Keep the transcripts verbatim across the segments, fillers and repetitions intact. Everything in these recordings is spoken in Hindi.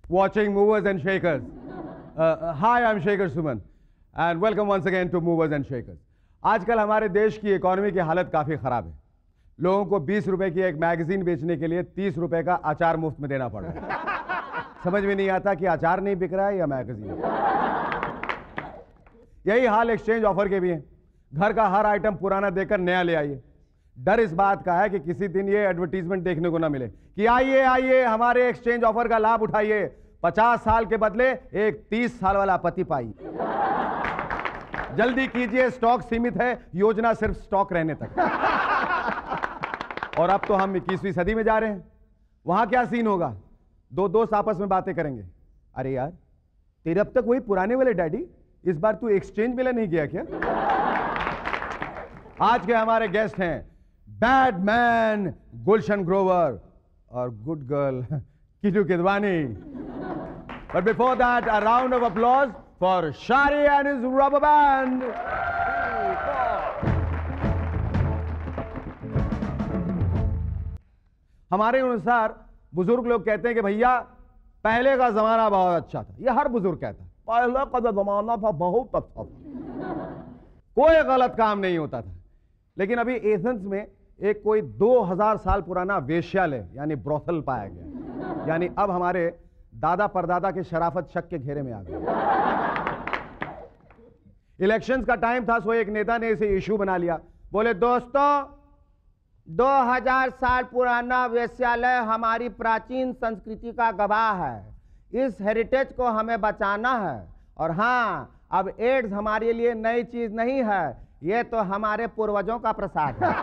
watching Movers and Shakers. Uh, uh, hi, I'm Shaker Suman and welcome once again to Movers and Shakers. आजकल हमारे देश की इकोनॉमी की हालत काफ़ी ख़राब है। लोगों को बीस रुपए की एक मैगजीन बेचने के लिए तीस रुपए का अचार मुफ्त में देना पड़ रहा है। समझ में नहीं आता कि अचार नहीं बिक रहा है या मैगजीन। यही हाल एक्सचेंज ऑफर के भी है। घर का हर आइटम पुराना देकर नया ले आइए। डर इस बात का है कि किसी दिन ये एडवर्टीजमेंट देखने को ना मिले कि आइए आइए हमारे एक्सचेंज ऑफर का लाभ उठाइए, पचास साल के बदले एक तीस साल वाला पति पाइए। जल्दी कीजिए, स्टॉक सीमित है, योजना सिर्फ स्टॉक रहने तक। और अब तो हम इक्कीसवीं सदी में जा रहे हैं। वहां क्या सीन होगा? दो दोस्त आपस में बातें करेंगे। अरे यार, तेरे अब तक वही पुराने वाले डैडी, इस बार तू एक्सचेंज मेला नहीं गया क्या? आज के हमारे गेस्ट हैं बैड मैन गुलशन ग्रोवर और good girl Kittu Kidwani. But before that, a round of applause for Shari and his rubber band. हमारे अनुसार बुजुर्ग लोग कहते हैं कि भैया पहले का जमाना बहुत अच्छा था। ये हर बुजुर्ग कहता है पहले का जमाना था बहुत अच्छा था, कोई गलत काम नहीं होता था। लेकिन अभी एथेंस में एक कोई दो हजार साल पुराना वेश्यालय यानी ब्रोथल पाया गया। यानी अब हमारे दादा परदादा के शराफत शक के घेरे में आ गए। इलेक्शंस का टाइम था, सो एक नेता ने इसे इशू बना लिया। बोले दोस्तों, दो हजार साल पुराना वेश्यालय हमारी प्राचीन संस्कृति का गवाह है। इस हेरिटेज को हमें बचाना है। और हाँ, अब एड्स हमारे लिए नई चीज नहीं है, ये तो हमारे पूर्वजों का प्रसाद है।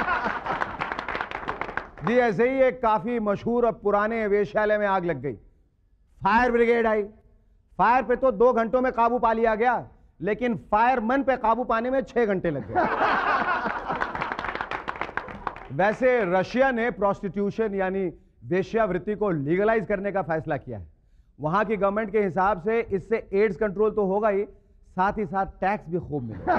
जी ऐसे ही एक काफी मशहूर और पुराने वेश्यालय में आग लग गई। फायर ब्रिगेड आई। फायर पे तो दो घंटों में काबू पा लिया गया, लेकिन फायरमैन पे काबू पाने में छह घंटे लग गए। वैसे रशिया ने प्रोस्टिट्यूशन यानी वेश्यावृत्ति को लीगलाइज करने का फैसला किया है। वहां की गवर्नमेंट के हिसाब से इससे एड्स कंट्रोल तो होगा ही, साथ ही साथ टैक्स भी खूब मिलेगा।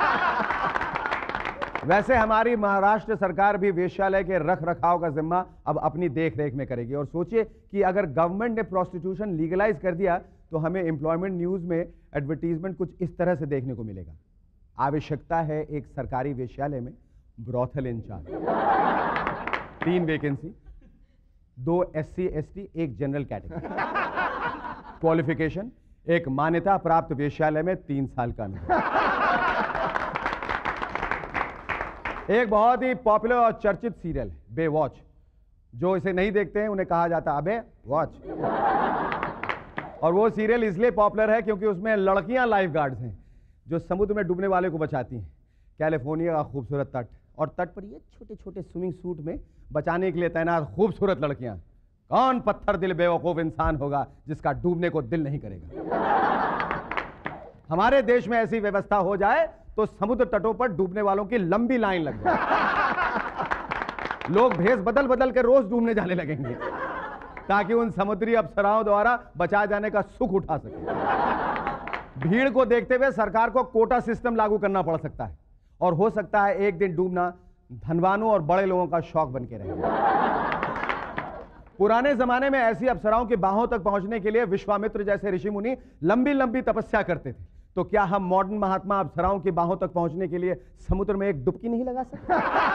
वैसे हमारी महाराष्ट्र सरकार भी वेश्यालय के रख रखाव का जिम्मा अब अपनी देख रेख में करेगी। और सोचिए कि अगर गवर्नमेंट ने प्रोस्टिट्यूशन लीगलाइज कर दिया तो हमें एम्प्लॉयमेंट न्यूज में एडवर्टीजमेंट कुछ इस तरह से देखने को मिलेगा। आवश्यकता है एक सरकारी वेश्यालय में ब्रॉथल इंचार्ज। तीन वैकेंसी, दो एससी एसटी, एक जनरल कैटेगरी। क्वालिफिकेशन, एक मान्यता प्राप्त वेश्यालय में तीन साल का अनुभव। एक बहुत ही पॉपुलर और चर्चित सीरियल है बे वॉच। जो इसे नहीं देखते हैं उन्हें कहा जाता है अबे वॉच। और वो सीरियल इसलिए पॉपुलर है क्योंकि उसमें लड़कियां लाइफ गार्ड्स हैं जो समुद्र में डूबने वाले को बचाती हैं। कैलिफोर्निया का खूबसूरत तट, और तट पर ये छोटे छोटे स्विमिंग सूट में बचाने के लिए तैनात खूबसूरत लड़कियां। कौन पत्थर दिल बेवकूफ इंसान होगा जिसका डूबने को दिल नहीं करेगा? हमारे देश में ऐसी व्यवस्था हो जाए तो समुद्र तटों पर डूबने वालों की लंबी लाइन लग जाए। लोग भेष बदल बदल के रोज डूबने जाने लगेंगे ताकि उन समुद्री अप्सराओं द्वारा बचाए जाने का सुख उठा सके। भीड़ को देखते हुए सरकार को कोटा सिस्टम लागू करना पड़ सकता है, और हो सकता है एक दिन डूबना धनवानों और बड़े लोगों का शौक बन के रहेगा। पुराने जमाने में ऐसी अप्सराओं की बाहों तक पहुंचने के लिए विश्वामित्र जैसे ऋषि मुनि लंबी लंबी तपस्या करते थे। तो क्या हम मॉडर्न महात्मा अप्सराओं की बाहों तक पहुंचने के लिए समुद्र में एक डुबकी नहीं लगा सकते?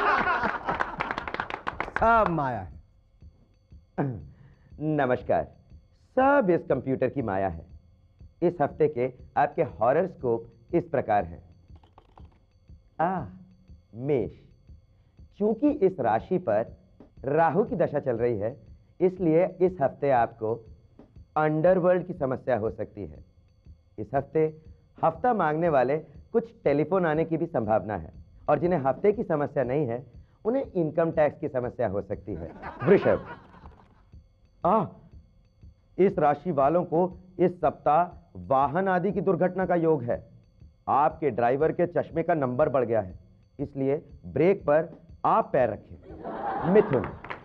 सब माया है। नमस्कार। सब इस कंप्यूटर की माया है। इस हफ्ते के आपके हॉरोस्कोप इस प्रकार हैं। आ मेष, चूंकि इस राशि पर राहु की दशा चल रही है, इसलिए इस हफ्ते आपको अंडरवर्ल्ड की समस्या हो सकती है। इस हफ्ते हफ्ता मांगने वाले कुछ टेलीफोन आने की भी संभावना है, और जिन्हें हफ्ते की समस्या नहीं है उन्हें इनकम टैक्स की समस्या हो सकती है। वृषभ, आ इस राशि वालों को इस सप्ताह वाहन आदि की दुर्घटना का योग है। आपके ड्राइवर के चश्मे का नंबर बढ़ गया है, इसलिए ब्रेक पर आप पैर रखें। मिथुन,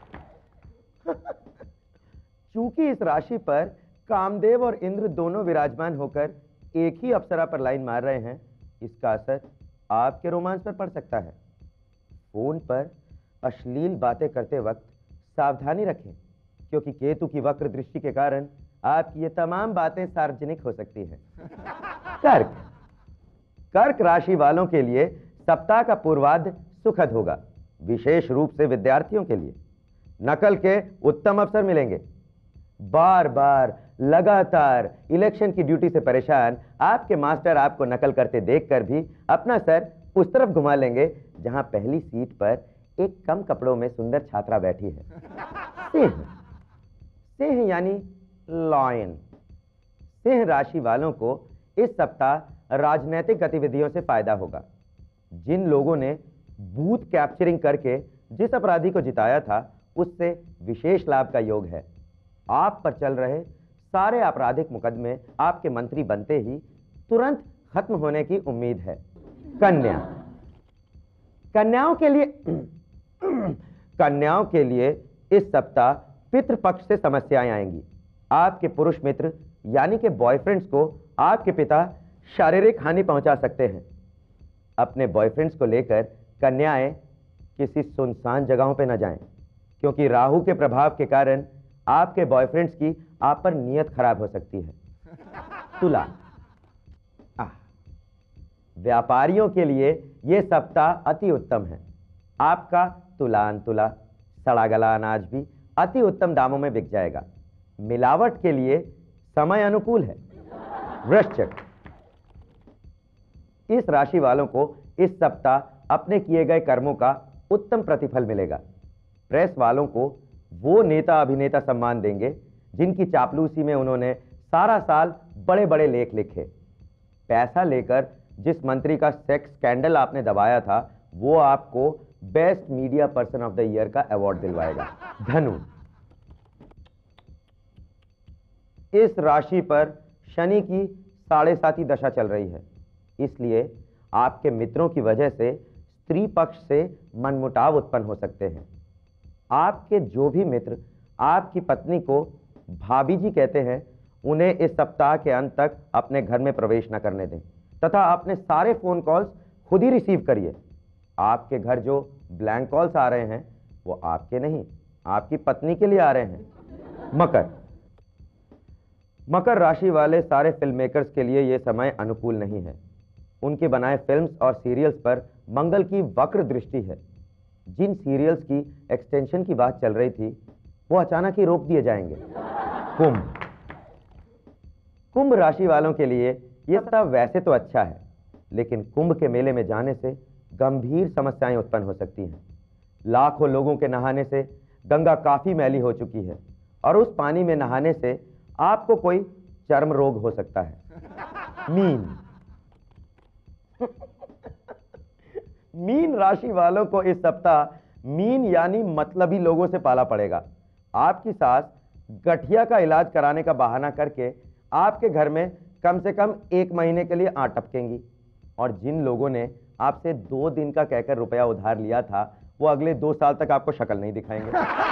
चूंकि इस राशि पर कामदेव और इंद्र दोनों विराजमान होकर एक ही अप्सरा पर लाइन मार रहे हैं, इसका असर आपके रोमांस पर पड़ सकता है। फोन पर अश्लील बातें करते वक्त सावधानी रखें, क्योंकि केतु की वक्र दृष्टि के कारण आपकी ये तमाम बातें सार्वजनिक हो सकती हैं। कर्क कर्क राशि वालों के लिए सप्ताह का पूर्वार्ध सुखद होगा, विशेष रूप से विद्यार्थियों के लिए नकल के उत्तम अवसर मिलेंगे। बार बार लगातार इलेक्शन की ड्यूटी से परेशान आपके मास्टर आपको नकल करते देखकर भी अपना सर उस तरफ घुमा लेंगे जहां पहली सीट पर एक कम कपड़ों में सुंदर छात्रा बैठी है। सिंह सिंह यानी लॉयन। सिंह राशि वालों को इस सप्ताह राजनीतिक गतिविधियों से फायदा होगा। जिन लोगों ने बूथ कैप्चरिंग करके जिस अपराधी को जिताया था उससे विशेष लाभ का योग है। आप पर चल रहे सारे आपराधिक मुकदमे आपके मंत्री बनते ही तुरंत खत्म होने की उम्मीद है। कन्या कन्याओं के लिए कन्याओं के लिए इस सप्ताह पितृपक्ष से समस्याएं आएंगी। आपके पुरुष मित्र यानी कि बॉयफ्रेंड्स को आपके पिता शारीरिक हानि पहुंचा सकते हैं। अपने बॉयफ्रेंड्स को लेकर कन्याएं किसी सुनसान जगहों पे न जाएं, क्योंकि राहु के प्रभाव के कारण आपके बॉयफ्रेंड्स की आप पर नीयत खराब हो सकती है। तुला व्यापारियों के लिए यह सप्ताह अति उत्तम है। आपका तुलान तुला सड़ा गला अनाज भी अति उत्तम दामों में बिक जाएगा। मिलावट के लिए समय अनुकूल है। वृश्चिक इस राशि वालों को इस सप्ताह अपने किए गए कर्मों का उत्तम प्रतिफल मिलेगा। प्रेस वालों को वो नेता अभिनेता सम्मान देंगे जिनकी चापलूसी में उन्होंने सारा साल बड़े बड़े लेख लिखे। पैसा लेकर जिस मंत्री का सेक्स स्कैंडल आपने दबाया था वो आपको best media person of the year का अवार्ड दिलवाएगा। धनु इस राशि पर शनि की साढ़े साती दशा चल रही है, इसलिए आपके मित्रों की वजह से स्त्री पक्ष से मनमुटाव उत्पन्न हो सकते हैं। आपके जो भी मित्र आपकी पत्नी को भाभी जी कहते हैं उन्हें इस सप्ताह के अंत तक अपने घर में प्रवेश न करने दें तथा अपने सारे फोन कॉल्स खुद ही रिसीव करिए। आपके घर जो ब्लैंक कॉल्स आ रहे हैं वो आपके नहीं, आपकी पत्नी के लिए आ रहे हैं। मकर मकर राशि वाले सारे फिल्म मेकर्स के लिए यह समय अनुकूल नहीं है। उनके बनाए फिल्म्स और सीरियल्स पर मंगल की वक्र दृष्टि है। जिन सीरियल्स की एक्सटेंशन की बात चल रही थी वो अचानक ही रोक दिए जाएंगे। कुंभ कुंभ राशि वालों के लिए यह सप्ताह वैसे तो अच्छा है, लेकिन कुंभ के मेले में जाने से गंभीर समस्याएं उत्पन्न हो सकती हैं। लाखों लोगों के नहाने से गंगा काफी मैली हो चुकी है और उस पानी में नहाने से आपको कोई चर्म रोग हो सकता है। मीन मीन राशि वालों को इस सप्ताह मीन यानी मतलबी लोगों से पाला पड़ेगा। आपकी सास गठिया का इलाज कराने का बहाना करके आपके घर में कम से कम एक महीने के लिए आंट टपकेंगी और जिन लोगों ने आपसे दो दिन का कहकर रुपया उधार लिया था वो अगले दो साल तक आपको शक्ल नहीं दिखाएंगे।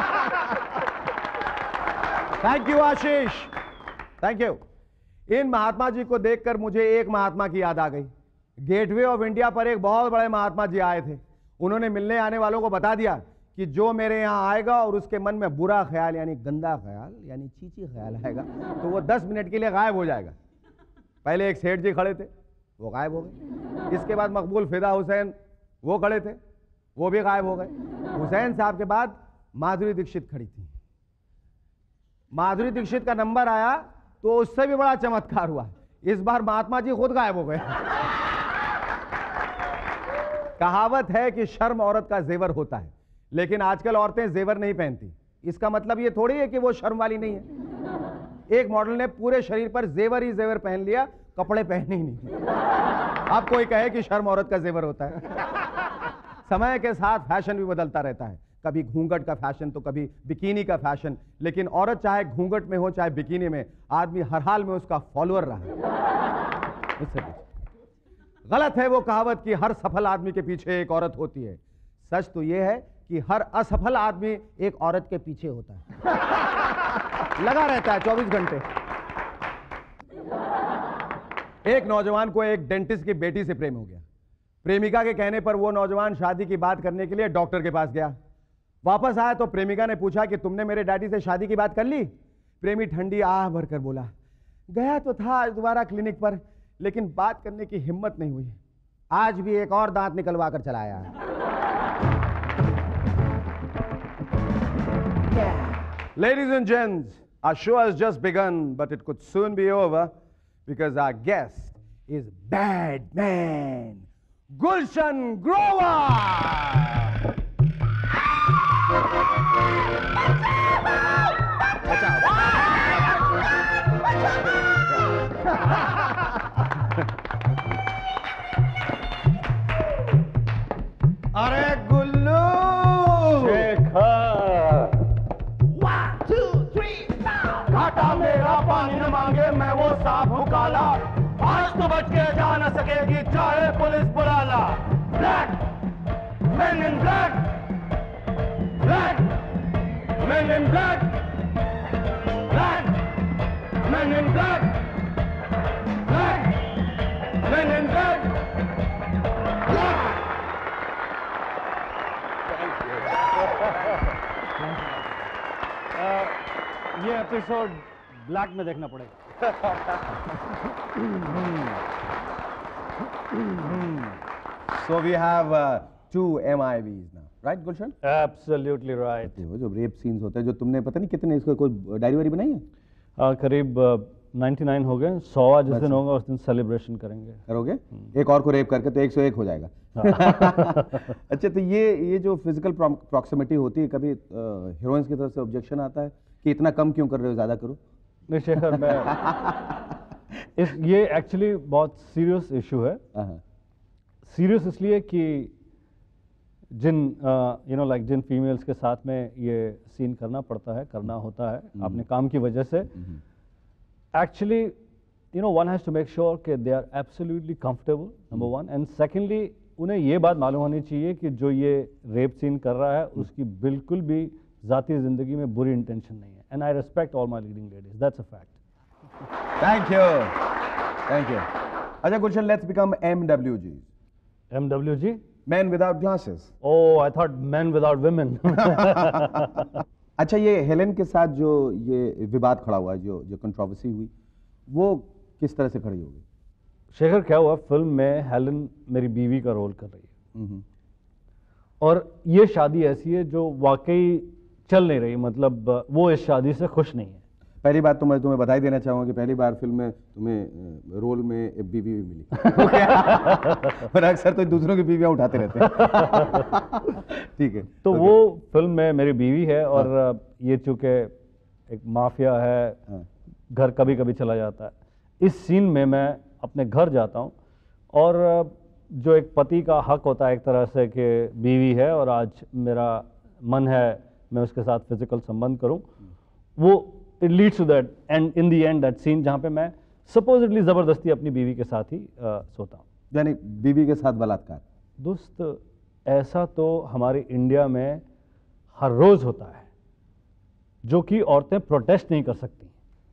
Thank you Ashish, thank you. इन महात्मा जी को देखकर मुझे एक महात्मा की याद आ गई। गेटवे ऑफ इंडिया पर एक बहुत बड़े महात्मा जी आए थे। उन्होंने मिलने आने वालों को बता दिया कि जो मेरे यहां आएगा और उसके मन में बुरा ख्याल यानी गंदा ख्याल यानी चीची ख्याल आएगा तो वो दस मिनट के लिए गायब हो जाएगा। पहले एक सेठ जी खड़े थे, वो गायब हो गए। इसके बाद मकबूल फिदा हुसैन वो खड़े थे, वो भी गायब हो गए। हुसैन साहब के बाद माधुरी दीक्षित खड़ी थी। माधुरी दीक्षित का नंबर आया तो उससे भी बड़ा चमत्कार हुआ। इस बार महात्मा जी खुद गायब हो गए। कहावत है कि शर्म औरत का जेवर होता है, लेकिन आजकल औरतें जेवर नहीं पहनती। इसका मतलब ये थोड़ी है कि वो शर्म वाली नहीं है। एक मॉडल ने पूरे शरीर पर जेवर ही जेवर पहन लिया, कपड़े पहने ही नहीं। अब कोई कहे कि शर्म औरत का जेवर होता है। समय के साथ फैशन भी बदलता रहता है, कभी घूंघट का फैशन तो कभी बिकिनी का फैशन, लेकिन औरत चाहे घूंघट में हो चाहे बिकिनी में, आदमी हर हाल में उसका फॉलोअर रहा है। उससे गलत है वो कहावत कि हर सफल आदमी के पीछे एक औरत होती है। सच तो यह है कि हर असफल आदमी एक औरत के पीछे होता है, लगा रहता है चौबीस घंटे। एक नौजवान को एक डेंटिस्ट की बेटी से प्रेम हो गया। प्रेमिका के कहने पर वो नौजवान शादी की बात करने के लिए डॉक्टर के पास गया। वापस आया तो प्रेमिका ने पूछा कि तुमने मेरे डैडी से शादी की बात कर ली? प्रेमी ठंडी आह भरकर बोला, गया तो था आज दोबारा क्लिनिक पर, लेकिन बात करने की हिम्मत नहीं हुई। आज भी एक और दांत निकलवा कर चला आया। Ladies and gents, our show has just begun, but it could soon be over because our guest is Bad Man Gulshan Grover. अरे गुल्लू, घाटा मेरा पानी न मांगे, मैं वो सांप हूँ काला, आज तो बच के जा न सकेगी चाहे पुलिस बुला ला। Black man in black, black man in black, black man in black, black man in black, black. ये एपिसोड ब्लैक में देखना पड़ेगा। So we have uh, two M I Vs now, right, Gulshan? Absolutely right. वो जो रेप सीन्स होते हैं, जो तुमने पता नहीं कितने इसका कोई डायरी वारी बनाई है? आ, करीब निन्यानवे हो गए, सौवा जिस दिन होगा उस दिन सेलिब्रेशन करेंगे। करोगे? एक और को रेप करके तो एक सौ एक हो जाएगा। अच्छा, तो ये ये जो फिजिकल प्रॉक्सिमिटी होती है, कभी हीरोइंस की तरफ से ऑब्जेक्शन आता है कि इतना कम क्यों कर रहे हो, ज्यादा करो? नहीं शेखर, मैं इस ये एक्चुअली बहुत सीरियस इशू है। सीरियस इसलिए कि जिन यू नो लाइक जिन फीमेल्स के साथ में ये सीन करना पड़ता है, करना होता है अपने काम की वजह से, actually you know one has to make sure कि they are absolutely comfortable, number one, and secondly उन्हें ये बात मालूम होनी चाहिए कि जो ये रेप सीन कर रहा है उसकी बिल्कुल भी ज़ाती ज़िंदगी में बुरी इंटेंशन नहीं है। And I respect all my leading ladies, that's a fact. Thank you, thank you. अच्छा Gulshan, let's become M W G. M W G? Man without glasses. Oh, I thought man without women. अच्छा, ये हेलेन के साथ जो ये विवाद खड़ा हुआ है, जो जो कंट्रोवर्सी हुई, वो किस तरह से खड़ी होगी? शेखर, क्या हुआ, फिल्म में हेलेन मेरी बीवी का रोल कर रही है और ये शादी ऐसी है जो वाकई चल नहीं रही, मतलब वो इस शादी से खुश नहीं है। पहली बात तो मैं तुम्हें बधाई देना चाहूंगा कि पहली बार फिल्म में तुम्हें रोल में एक बीवी भी मिली। और अक्सर तो दूसरों की बीवियां उठाते रहते हैं। ठीक है, तो वो फिल्म में मेरी बीवी है और हाँ। ये चूंकि एक माफिया है, हाँ। घर कभी कभी चला जाता है। इस सीन में मैं अपने घर जाता हूँ और जो एक पति का हक होता है एक तरह से कि बीवी है और आज मेरा मन है मैं उसके साथ फिजिकल संबंध करूं, वो it leads to that and in the end that scene जहां पे मैं सपोजिटली जबरदस्ती अपनी बीवी के साथ ही आ, सोता हूं। यानी बीवी के साथ बलात्कार? दोस्त, ऐसा तो हमारे इंडिया में हर रोज होता है, जो कि औरतें प्रोटेस्ट नहीं कर सकती।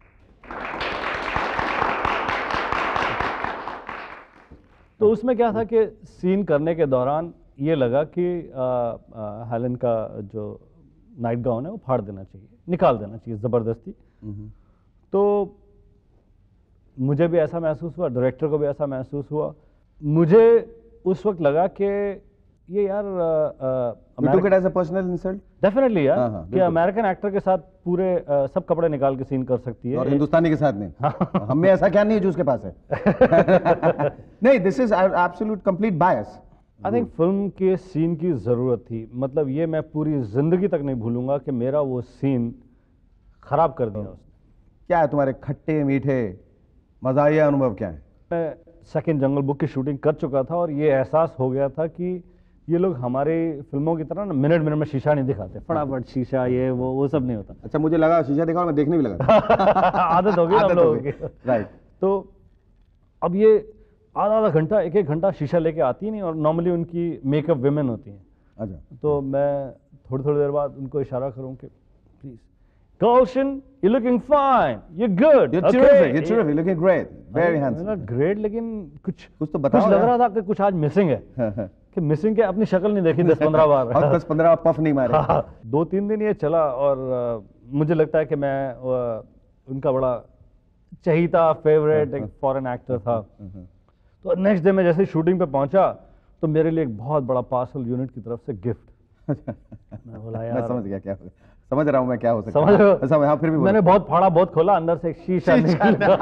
तो उसमें क्या था कि सीन करने के दौरान ये लगा कि आ, आ, हेलेन का जो नाइट गाउन है वो फाड़ देना चाहिए, निकाल देना चाहिए ज़बरदस्ती। तो मुझे भी ऐसा महसूस हुआ, डायरेक्टर को भी ऐसा महसूस हुआ। मुझे उस वक्त लगा कि ये यार पर्सनल इंसल्ट डेफिनेटली यार, हाँ, हाँ, कि अमेरिकन एक्टर के साथ पूरे आ, सब कपड़े निकाल के सीन कर सकती है और हिंदुस्तानी के साथ नहीं। हमें ऐसा क्या नहीं है जो उसके पास है। नहीं, this is absolute complete bias. I think film के सीन की ज़रूरत थी, मतलब ये मैं पूरी ज़िंदगी तक नहीं भूलूंगा कि मेरा वो सीन खराब कर दिया उसने। क्या है तुम्हारे खट्टे मीठे मज़ाहिया अनुभव क्या है? मैं सेकंड जंगल बुक की शूटिंग कर चुका था और ये एहसास हो गया था कि ये लोग हमारी फिल्मों की तरह ना मिनट मिनट में शीशा नहीं दिखाते, फटाफट शीशा ये वो वो सब नहीं होता। अच्छा, मुझे लगा शीशा दिखा और मैं देखने भी लगा। आदत हो गई हम लोगों की, राइट। तो अब ये आधा आधा घंटा एक एक घंटा शीशा लेके आती नहीं और नॉर्मली उनकी मेकअप विमेन होती हैं। अच्छा, तो मैं थोड़ी थोड़ी देर बाद उनको इशारा करूं कि please Gulshan, you're looking fine, you're good, you're okay. terrific, you're terrific, looking great, very handsome. Not great, लेकिन कुछ कुछ तो बताओ, कुछ लग रहा था कि कुछ आज मिसिंग है। कि मिसिंग के अपनी शक्ल नहीं देखी दस पंद्रह बार और दस पंद्रह पफ नहीं मारे। दो तीन दिन ये चला और uh, मुझे लगता है कि मैं uh, उनका बड़ा चहीता फेवरेट एक फॉरेन एक्टर था। तो नेक्स्ट डे मैं जैसे शूटिंग पे पहुंचा तो मेरे लिए एक बहुत बड़ा पार्सल यूनिट की तरफ से गिफ्ट। मैं बोला यार मैं समझ गया क्या समझ रहा हूँ मैं क्या हो सकता समझ रहे हो? समझ हाँ, फिर भी मैंने बहुत फाड़ा बहुत खोला, अंदर से एक शीशा निकला।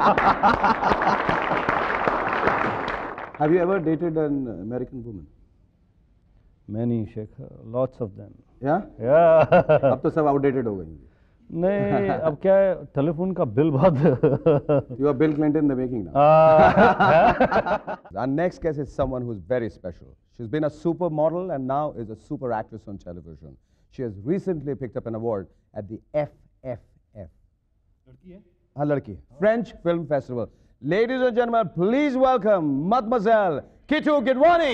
Have you ever dated an American woman? Many, Shekhar, lots of them. Yeah? Yeah. अब तो सब आउटडेटेड हो गई। नहीं, अब क्या है, टेलीफोन का बिल बहुत। You are Bill Clinton in the making now. Ah. Our next guest is someone who's very special. She's been a supermodel and now is a super actress on television. She has recently picked up an award at the F F F. लड़की है? हाँ लड़की है। French Film Festival. Ladies and gentlemen, please welcome Mademoiselle Kitu Gidwani.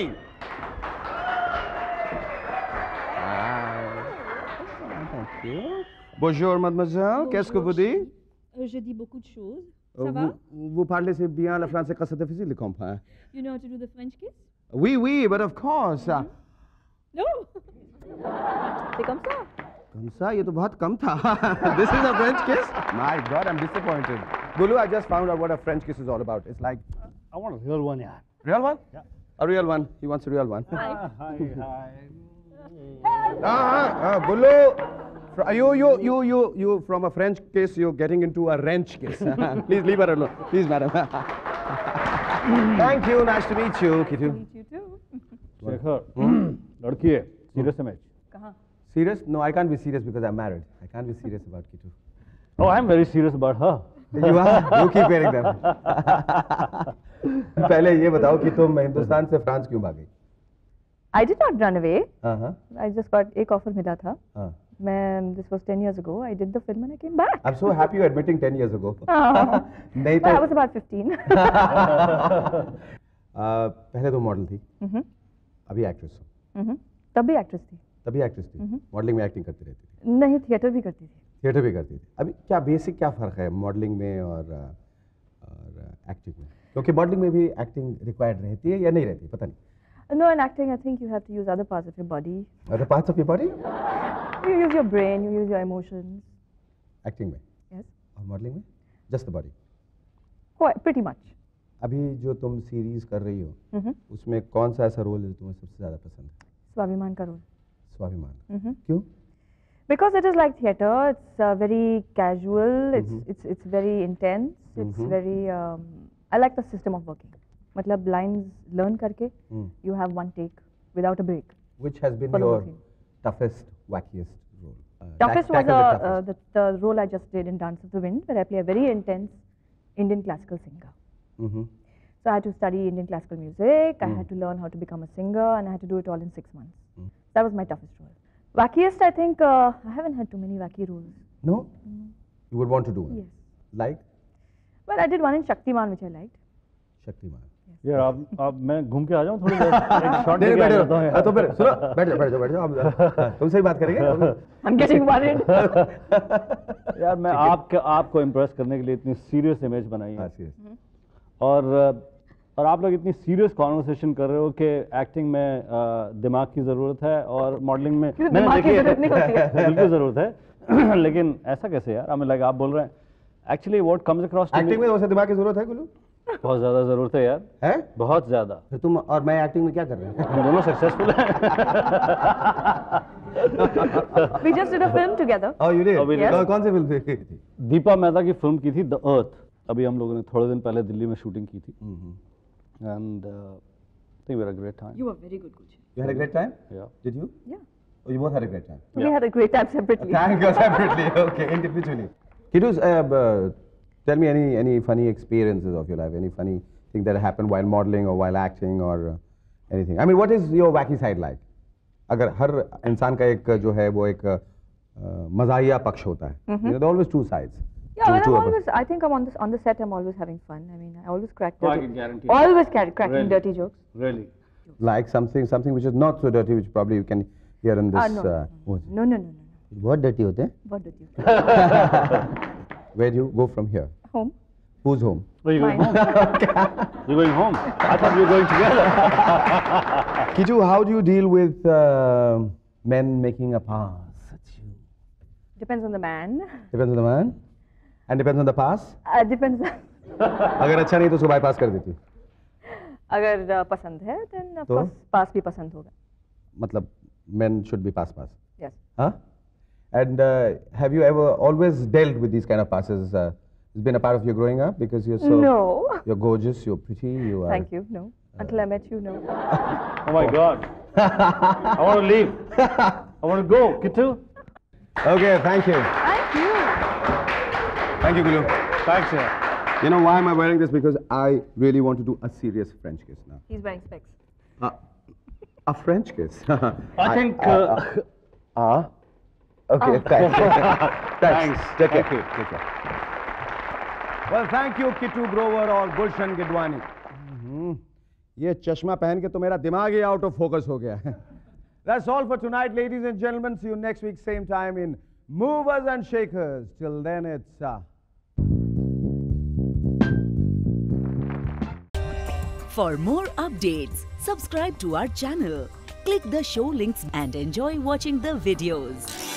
Thank you. Bonjour Mademoiselle, qu'est-ce que vous dites? Euh, je dis beaucoup de choses. Euh, Ça va? vous, vous parlez si bien le français que c'est difficile de comprendre. You know how to do the French kiss? Oui, oui, but of course. uh, No. C'est comme ça. Comme ça, ये तो बहुत कम था. This is a French kiss? My God, I'm disappointed. Gulu, I just found out what a French kiss is all about. It's like I want a real one, yeah. real one? Yeah. A real one. He wants a real one. Hi. Hi, hi. Ah, ah, ah, Gulu, fr- you, you, you, you, you, from a French kiss, you're getting into a wrench kiss. Please leave her alone. Please, madam. Thank you. Nice to meet you, Kitu. Meet you too. Shekhar, लड़की है, सीरियस इमेज। कहाँ? Serious? No, I can't be serious because I'm married. I can't be serious about Kitu. Oh, I'm very serious about her. You are? You keep wearing them. पहले ये बताओ कि तुम हिंदुस्तान से फ्रांस क्यों भागी? I did not run away. हाँ हाँ I just got एक offer मिला था. हाँ. मैं this was ten years ago. I did the film and I came back. I'm so happy you're admitting ten years ago. Oh. नहीं But I तो was about fifteen. आ, पहले तो मॉडल थी, Mhm. अभी एक्ट्रेस हो. Mhm. तब भी एक्ट्रेस थी. तभी एक्ट्रेस थी. मॉडलिंग में एक्टिंग करती रहती थी. नहीं, थिएटर भी करती थी. थिएटर भी करती थी. अभी क्या बेसिक क्या फ़र्क है मॉडलिंग में और और एक्टिंग में? क्योंकि मॉडलिंग में भी एक्टिंग रिक्वायर्ड रहती है या नहीं रहती, पता नहीं. No, in acting, I think you have to use other parts of your body. Other parts of your body? You use your brain, you use your emotions. Acting में Yes. और मॉडलिंग में just the body. Quite, pretty much. अभी जो तुम सीरीज कर रही हो Mhm. उसमें कौन सा ऐसा रोल है जो तुम्हें सबसे ज़्यादा पसंद है? स्वाभिमान का रोल. स्वाभिमान. Mhm. क्यों? Because it is like theatre, it's uh, very casual, it's, Mhm. it's, it's very intense, it's Mhm. very, um, I like the system of working. मतलब lines learn करके, Hmm. you have one take without a break. Which has been For the your working. toughest, wackiest role? Uh, Toughest tack- was tackle uh, the uh, toughest. the, the role I just did in Dance of the Wind, where I play a very intense Indian classical singer. Mhm. So I had to study Indian classical music, I Mm. had to learn how to become a singer, and I had to do it all in six months. Mm. That was my toughest role. Wackiest, I think, uh, I haven't had too many wacky roles. No? You would want to do it? Yes. Like? Well, I did one in Shaktiman, which I liked. Shaktimaan. यार आप आप मैं घूम के आ जाऊँ थोड़ी देर, एक शॉट नहीं लेके आ बैठो. जाता हूँ हाँ, तो फिर सुनो बैठ जाओ बैठ जाओ बैठ जाओ हम तुमसे ही बात करेंगे. I'm getting worried. यार मैं आपके आपको इम्प्रेस करने के लिए इतनी सीरियस इमेज बनाई हाँ है serious. और और आप लोग इतनी सीरियस कॉन्वर्सेशन कर रहे हो कि एक्टिंग में अ, दिमाग की ज़रूरत है और मॉडलिंग में क्यों दिमाग की ज़रूरत नहीं होती है? बिल्कुल ज़रूरत है. लेकिन ऐसा कैसे यार, हमें लाइक आप बोल रहे हैं actually what comes across to acting में वैसे दिमाग की जरूरत है गुल्लू? बहुत ज़्यादा ज़रूरत है यार, है? बहुत ज़्यादा. फिर तुम और मैं एक्टिंग में क्या कर रहे हैं? हम दोनों सक्सेसफुल हैं. We just did a film together. Oh, you did? Oh, we did. कौन- कौन सी फिल्म थी? दीपा मेहता की फिल्म की थी द अर्थ. अभी हम लोगों ने थोड़े दिन पहले दिल्ली में शूटिंग की थी and I think we had a great time. You were very good, Gucci. You had a great time? या Did you? Yeah. Oh, you both had a great time. We had a great time separately. Thank you separately. Okay, individually. Kidus, uh, uh, tell me any any funny experiences of your life, any funny thing that happened while modeling or while acting or uh, anything. I mean, what is your wacky side like? अगर हर इंसान का एक जो है वो एक uh, मज़ाहिया पक्ष होता है. You know, there are always two sides. Yeah, well, Two- two I'm of us. always, I think I'm on this on the set. I'm always having fun. I mean, I always crack Oh, I dirty. can guarantee. Always ca- cracking Really? dirty jokes. Really. Like something something which is not so dirty, which probably you can hear in this. Ah, no, uh, no, what- no, no, no, no, no. बहुत dirty होते हैं. What did you? Where do you go from here? Home. Who's home? Where you going Mine. home? You're going home? I thought you were going together. Kiju, how do you deal with uh, men making a pass at you? Depends on the man. Depends on the man. And depends on the pass? Uh, depends. अगर अच्छा नहीं तो उसको bypass कर देती. अगर uh, पसंद है, then of तो? course pass भी पसंद होगा. मतलब men should be pass pass. Yes. Huh? And uh, have you ever always dealt with these kind of passes? Uh, it's been a part of your growing up because you're so. No. You're gorgeous. You're pretty. You are. Thank you. No. Until I met you, no. Oh my God. I want to leave. I want to go. Kittu? Okay. Thank you. Thank you. Thank you, Gulu. Thanks, yeah. You know why am I wearing this? Because I really want to do a serious French kiss now. He's wearing specs. Uh, a French kiss. I think. Uh, Ah. Okay, thanks. Thanks. Take care. Thank you. Take care. Well, thank you, Kittu Grover और गुलशन गिडवानी. ये चश्मा पहन के तो मेरा दिमाग ही out of focus हो गया है. That's all for tonight, ladies and gentlemen. See you next week, same time in Movers and Shakers. Till then, it's. Uh, For more updates, subscribe to our channel, click the show links and enjoy watching the videos.